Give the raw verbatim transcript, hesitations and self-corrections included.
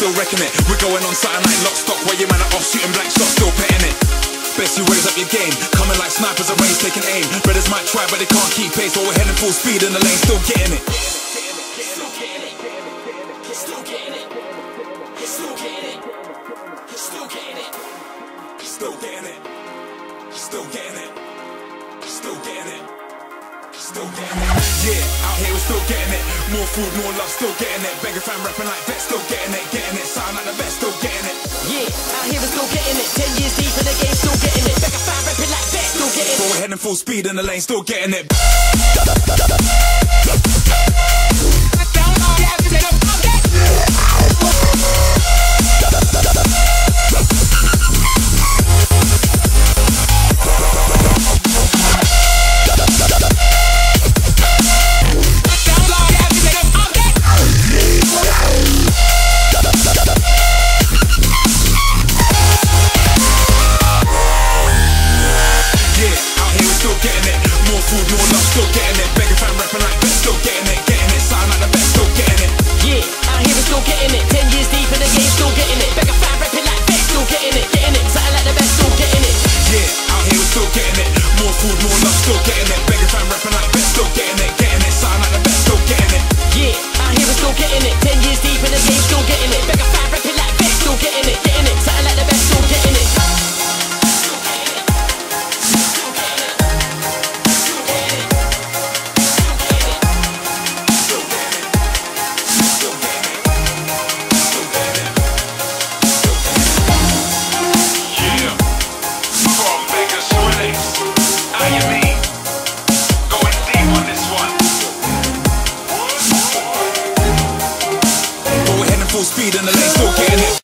still wrecking it. We're going on something like lock stock, where your man are off shooting blank shots, still petting it. Best you raise up your game, coming like snipers at range, taking aim. Brothers might try, but they can't keep pace, while we're heading full speed in the lane, still getting it. Still getting it. Still getting it. Still getting it. Still getting it. Still getting it. Still getting it. Still getting it. Still getting it. Yeah, out here we're still getting it. More food, more love, still getting it. Beggar fan rapping like that, still getting it. Getting it, sound like the best, still getting it. Yeah, out here we're still getting it. Ten years deep in the game, still getting it. Beggar fan rapping like that, still getting it. But we're heading full speed in the lane, still getting it. Still getting it, beggar fan rapping like that, still getting it, getting it, sound like the best, still getting it. Yeah, out here we're still getting it. Ten years deep in the game, still getting it. Beggar fan rapping like that, still getting it, getting it, sound like the best, still getting it. Yeah, out here we're still getting it. More food, more love, still getting it. Beggar fan rapping like that, still getting it, getting it, sound like the best, still getting it. Yeah, out here we're still getting it. Ten years deep in the game, still getting it. Beggar fan rapping like that, still getting it, getting it, sound like the best, still getting it. Full speed in the lane, still getting it.